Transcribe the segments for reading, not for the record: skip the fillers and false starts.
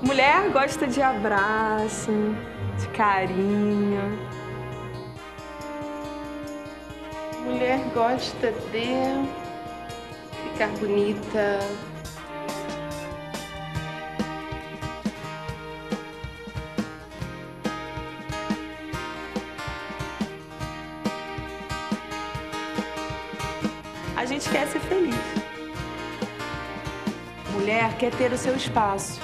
Mulher gosta de abraço, de carinho. Mulher gosta de ficar bonita. A gente quer ser feliz. Mulher quer ter o seu espaço.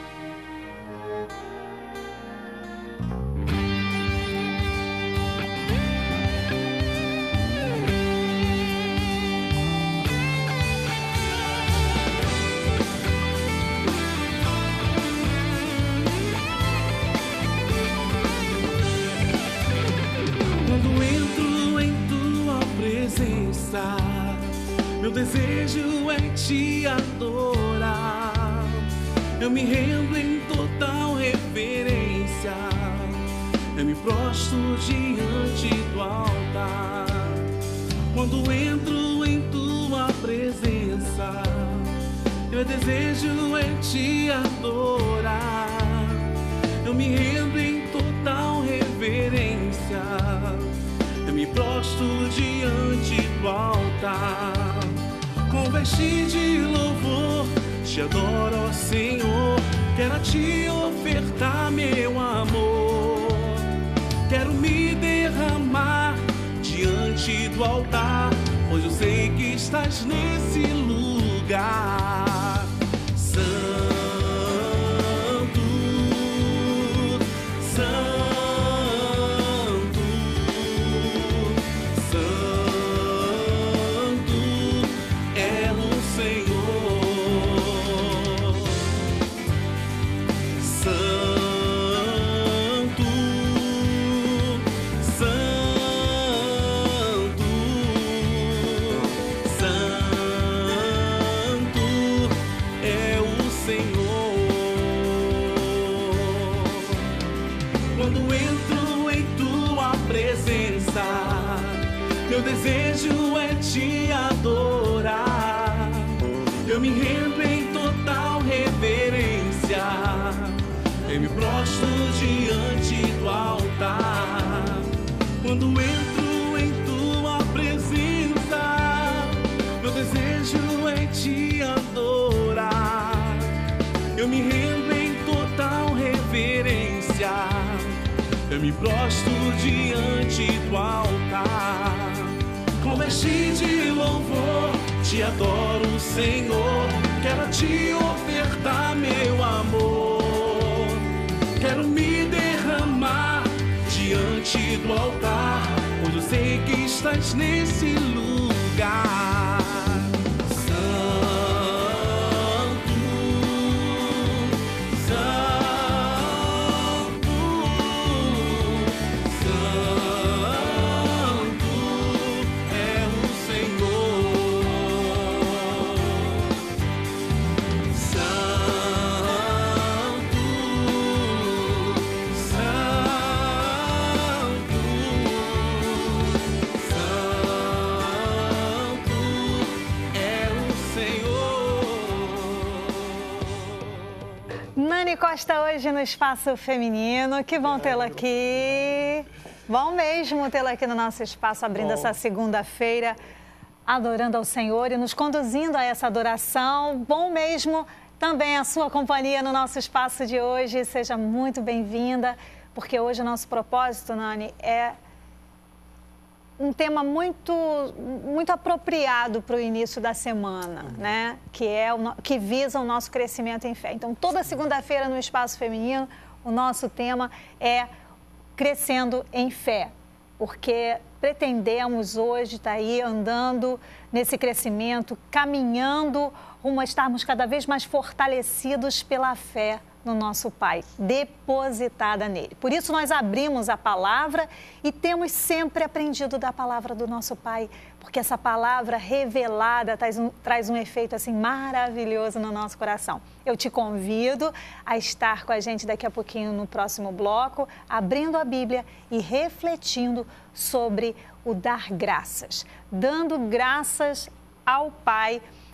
Quando entro em tua presença, meu desejo é te adorar. Eu me rendo em total reverência. Eu me prostro diante do altar. Quando entro em tua presença, meu desejo é te adorar. Eu me rendo em total reverência. Eu me prostro diante do altar. Com vestir de louvor, te adoro, ó Senhor. Quero a ti ofertar meu amor. Quero me derramar diante do altar, pois eu sei que estás nesse lugar. Santo, Santo. Meu desejo é te adorar. Eu me rendo em total reverência. Eu me prostro diante do altar. Quando entro em tua presença, meu desejo é te adorar. Eu me rendo em total reverência. Eu me prostro diante do altar. Com vestir de louvor, te adoro, Senhor. Quero a ti ofertar meu amor. Quero me derramar diante do altar, pois eu sei que estás nesse lugar. Nani Costa hoje no Espaço Feminino, que bom tê-la aqui. Bom mesmo tê-la aqui no nosso espaço, abrindo essa segunda-feira, adorando ao Senhor e nos conduzindo a essa adoração. Bom mesmo também a sua companhia no nosso espaço de hoje. Seja muito bem-vinda, porque hoje o nosso propósito, Nani, é um tema muito apropriado para o início da semana, né? Que visa o nosso crescimento em fé. Então, toda segunda-feira no Espaço Feminino, o nosso tema é crescendo em fé, porque pretendemos hoje estar aí andando nesse crescimento, caminhando rumo a estarmos cada vez mais fortalecidos pela fé no nosso Pai, depositada nele. Por isso nós abrimos a palavra e temos sempre aprendido da palavra do nosso Pai, porque essa palavra revelada traz um efeito assim maravilhoso no nosso coração. Eu te convido a estar com a gente daqui a pouquinho no próximo bloco, abrindo a Bíblia e refletindo sobre o dar graças, dando graças ao Pai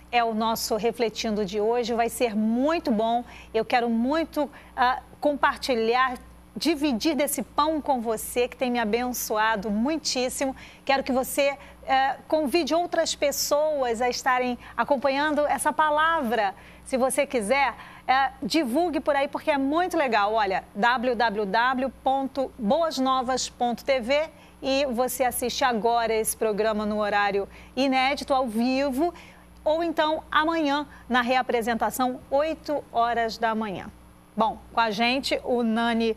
é o nosso Refletindo de hoje. Vai ser muito bom. Eu quero muito compartilhar, dividir desse pão com você, que tem me abençoado muitíssimo. Quero que você convide outras pessoas a estarem acompanhando essa palavra. Se você quiser, divulgue por aí, porque é muito legal. Olha, www.boasnovas.tv, e você assiste agora esse programa no horário inédito, ao vivo, ou então amanhã, na reapresentação, 8 horas da manhã. Bom, com a gente, o Nani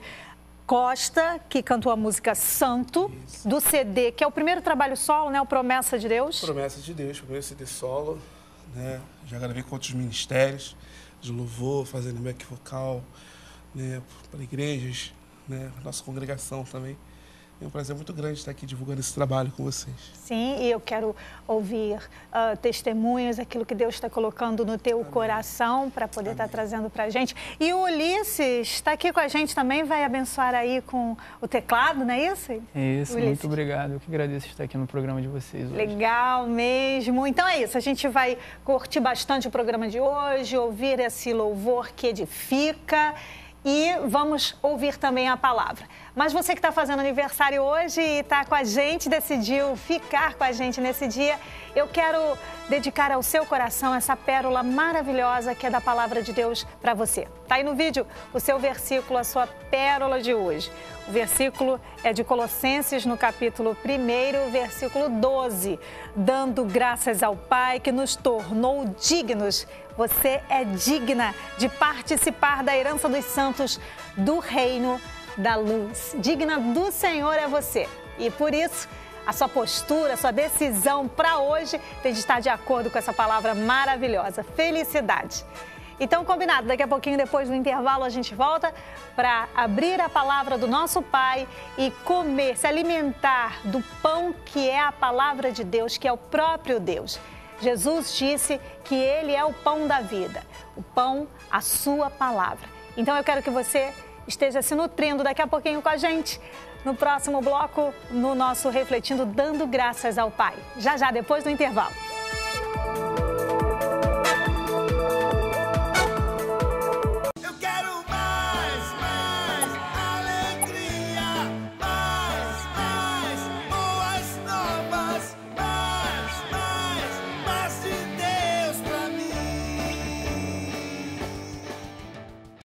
Costa, que cantou a música Santo, isso, do CD, que é o primeiro trabalho solo, né? O Promessa de Deus. Promessa de Deus, primeiro CD solo, né? Já gravei com outros ministérios de louvor, fazendo back vocal, né? Para igrejas, né? Nossa congregação também. É um prazer muito grande estar aqui divulgando esse trabalho com vocês. Sim, e eu quero ouvir testemunhos, aquilo que Deus está colocando no teu coração para poder estar trazendo para a gente. E o Ulisses está aqui com a gente também, vai abençoar aí com o teclado, não é isso? É isso, Ulisses, muito obrigado. Eu que agradeço estar aqui no programa de vocês hoje. Legal mesmo. Então é isso, a gente vai curtir bastante o programa de hoje, ouvir esse louvor que edifica. E vamos ouvir também a palavra. Mas você que está fazendo aniversário hoje e está com a gente, decidiu ficar com a gente nesse dia, eu quero dedicar ao seu coração essa pérola maravilhosa que é da palavra de Deus para você. Está aí no vídeo o seu versículo, a sua pérola de hoje. O versículo é de Colossenses, no capítulo 1, versículo 12. Dando graças ao Pai que nos tornou dignos. Você é digna de participar da herança dos santos do reino da luz. Digna do Senhor é você. E por isso, a sua postura, a sua decisão para hoje tem de estar de acordo com essa palavra maravilhosa. Felicidade. Então, combinado, daqui a pouquinho, depois do intervalo, a gente volta para abrir a palavra do nosso Pai e comer, se alimentar do pão que é a palavra de Deus, que é o próprio Deus. Jesus disse que Ele é o pão da vida, o pão, a sua palavra. Então eu quero que você esteja se nutrindo daqui a pouquinho com a gente, no próximo bloco, no nosso Refletindo, dando graças ao Pai. Já, depois do intervalo.